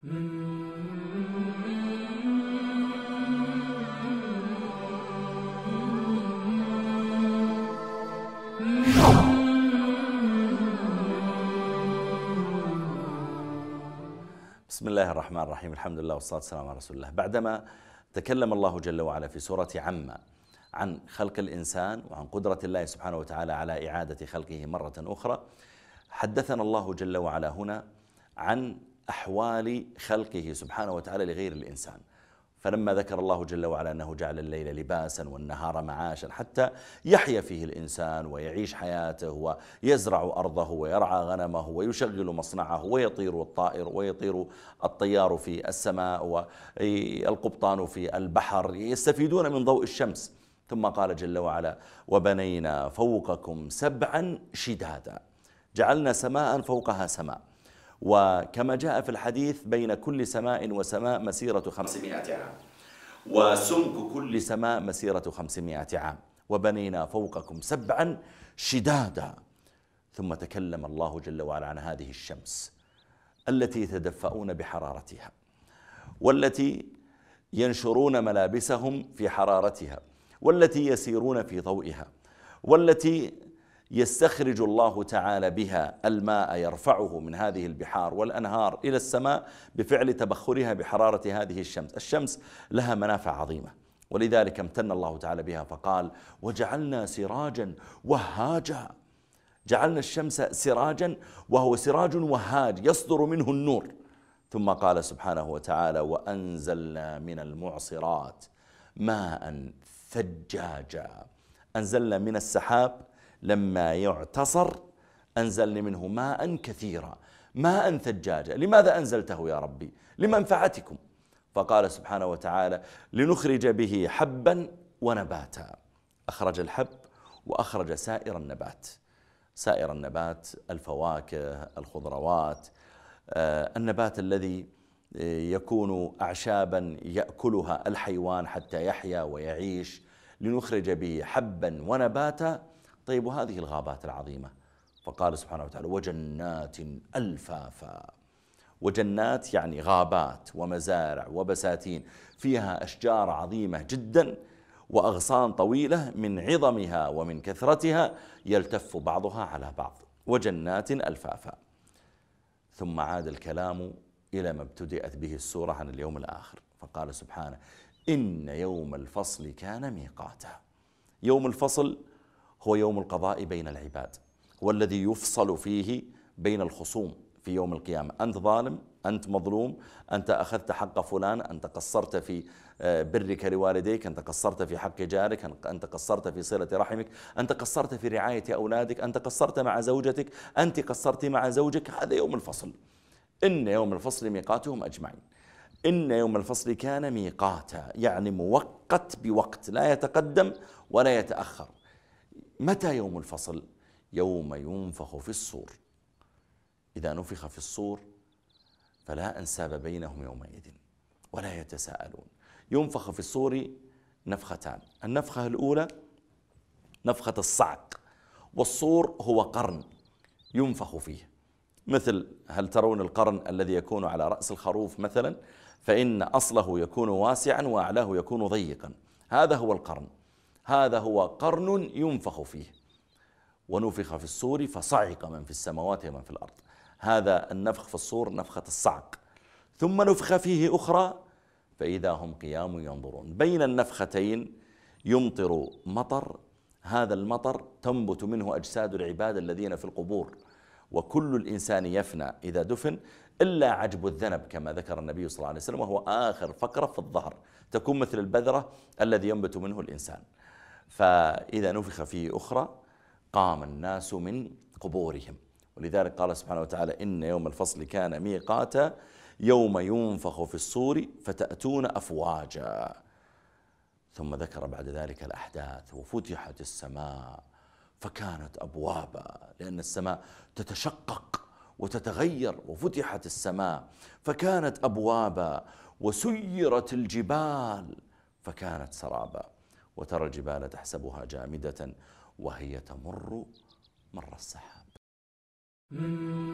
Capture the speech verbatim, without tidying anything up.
بسم الله الرحمن الرحيم. الحمد لله والصلاة والسلام على رسول الله. بعدما تكلم الله جل وعلا في سورة عما عن خلق الإنسان وعن قدرة الله سبحانه وتعالى على إعادة خلقه مرة أخرى، حدثنا الله جل وعلا هنا عن أحوال خلقه سبحانه وتعالى لغير الإنسان. فلما ذكر الله جل وعلا أنه جعل الليل لباسا والنهار معاشا حتى يحيا فيه الإنسان ويعيش حياته ويزرع أرضه ويرعى غنمه ويشغل مصنعه ويطير الطائر ويطير الطيار في السماء والقبطان في البحر، يستفيدون من ضوء الشمس. ثم قال جل وعلا: وبنينا فوقكم سبعا شدادا، جعلنا سماء فوقها سماء. وكما جاء في الحديث: بين كل سماء وسماء مسيرة خمسمائة عام، وسمك كل سماء مسيرة خمسمائة عام، وبنينا فوقكم سبعا شدادا. ثم تكلم الله جل وعلا عن هذه الشمس التي يتدفئون بحرارتها، والتي ينشرون ملابسهم في حرارتها، والتي يسيرون في ضوئها، والتي يستخرج الله تعالى بها الماء يرفعه من هذه البحار والأنهار إلى السماء بفعل تبخرها بحرارة هذه الشمس. الشمس لها منافع عظيمة، ولذلك امتن الله تعالى بها فقال: وجعلنا سراجا وهاجا. جعلنا الشمس سراجا، وهو سراج وهاج يصدر منه النور. ثم قال سبحانه وتعالى: وأنزلنا من المعصرات ماء ثجاجا. أنزلنا من السحاب لما يعتصر أنزلنا منه ماء كثيرا، ماء ثجاجا. لماذا أنزلته يا ربي؟ لمنفعتكم. فقال سبحانه وتعالى: لنخرج به حبا ونباتا. أخرج الحب وأخرج سائر النبات. سائر النبات الفواكه، الخضروات، النبات الذي يكون أعشابا يأكلها الحيوان حتى يحيا ويعيش. لنخرج به حبا ونباتا. طيب، وهذه الغابات العظيمة؟ فقال سبحانه وتعالى: وجنات ألفافا. وجنات يعني غابات ومزارع وبساتين فيها أشجار عظيمة جدا وأغصان طويلة من عظمها ومن كثرتها يلتف بعضها على بعض. وجنات ألفافا. ثم عاد الكلام إلى ما ابتدأت به السورة عن اليوم الآخر، فقال سبحانه: إن يوم الفصل كان ميقاتا. يوم الفصل هو يوم القضاء بين العباد، والذي يفصل فيه بين الخصوم في يوم القيامة. أنت ظالم، أنت مظلوم، أنت أخذت حق فلان، أنت قصرت في برك لوالديك، أنت قصرت في حق جارك، أنت قصرت في صلة رحمك، أنت قصرت في رعاية أولادك، أنت قصرت مع زوجتك، أنت قصرت مع زوجك. هذا يوم الفصل. إن يوم الفصل ميقاتهم أجمعين. إن يوم الفصل كان ميقاتا، يعني موقت بوقت لا يتقدم ولا يتأخر. متى يوم الفصل؟ يوم ينفخ في الصور. إذا نفخ في الصور فلا أنساب بينهم يومئذ ولا يتساءلون. ينفخ في الصور نفختان. النفخة الأولى نفخة الصعق، والصور هو قرن ينفخ فيه، مثل هل ترون القرن الذي يكون على رأس الخروف مثلا، فإن أصله يكون واسعا وأعلاه يكون ضيقا. هذا هو القرن، هذا هو قرن ينفخ فيه. ونفخ في الصور فصعق من في السماوات ومن في الأرض. هذا النفخ في الصور نفخة الصعق. ثم نفخ فيه أخرى فإذا هم قيام ينظرون. بين النفختين يمطر مطر، هذا المطر تنبت منه أجساد العباد الذين في القبور. وكل الإنسان يفنى إذا دفن إلا عجب الذنب، كما ذكر النبي صلى الله عليه وسلم، وهو آخر فقرة في الظهر تكون مثل البذرة الذي ينبت منه الإنسان. فإذا نفخ فيه أخرى قام الناس من قبورهم. ولذلك قال سبحانه وتعالى: إن يوم الفصل كان ميقاتا يوم ينفخ في الصور فتأتون أفواجا. ثم ذكر بعد ذلك الأحداث: وفتحت السماء فكانت أبوابا، لأن السماء تتشقق وتتغير. وفتحت السماء فكانت أبوابا، وسيرت الجبال فكانت سرابا، وترى الجبال تحسبها جامدة وهي تمر مر السحاب.